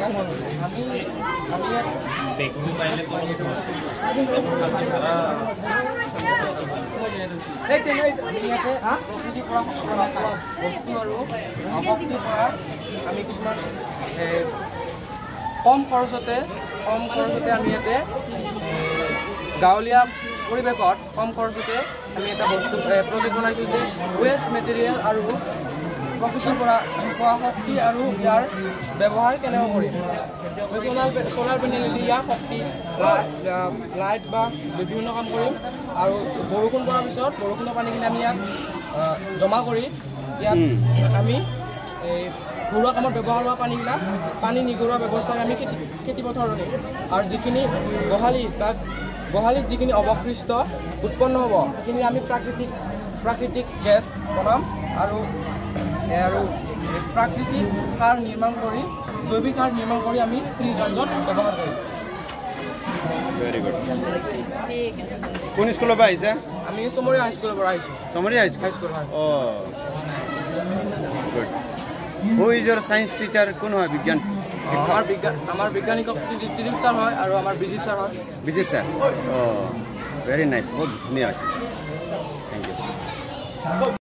কম খৰচতে আমি ইয়াতে গাঁৱলীয়া পৰিৱেশত কম খৰচতে আমি এটা বস্তু প্ৰজেক্ট বনাইছোঁ যে ৱেষ্ট মেটেৰিয়েল আৰু প্ৰকৃতিৰ পৰা পোৱা শক্তি আৰু ইয়াৰ ব্যৱহাৰ কেনেকৈ কৰিম। সোলাৰ পেনেল দি ইয়াৰ শক্তি লাইট বা বিভিন্ন কাম কৰিম আৰু বৰষুণ পৰাৰ পিছত বৰষুণৰ পানীখিনি আমি ইয়াত জমা কৰি ইয়াত আমি ঘৰুৱা কামত ব্যৱহাৰ হোৱা পানীবিলাক পানী নিগৰুৱা ব্যৱস্থাৰে আমি খেতি পথাৰত নিম আৰু যিখিনি গোহালিত যিখিনি অৱশিষ্ট উৎপন্ন হ'ব সেইখিনি আমি প্ৰাকৃতিক গেছ বনাম আৰু প্ৰাকৃতিক সাৰ নিৰ্মাণ কৰি জৈৱিক সাৰ নিৰ্মাণ কৰি আমি কৃষি কাৰ্যত ব্যৱহাৰ কৰিম। Very good. কোন স্কুলৰ পৰা আহিছে? আমি চমৰীয়া হাইস্কুলৰ পৰা আহিছোঁ। চমৰীয়া হাইস্কুল? অঁ, good. Who is your science teacher? কোন হয় বিজ্ঞান? আমাৰ বিজ্ঞানী ত্ৰিদীপ ছাৰ হয় আৰু আমাৰ বিজিত ছাৰ হয়। বিজিত ছাৰ? অঁ, ভেৰি নাইচ, বহুত ধুনীয়া হৈছে। Thank U.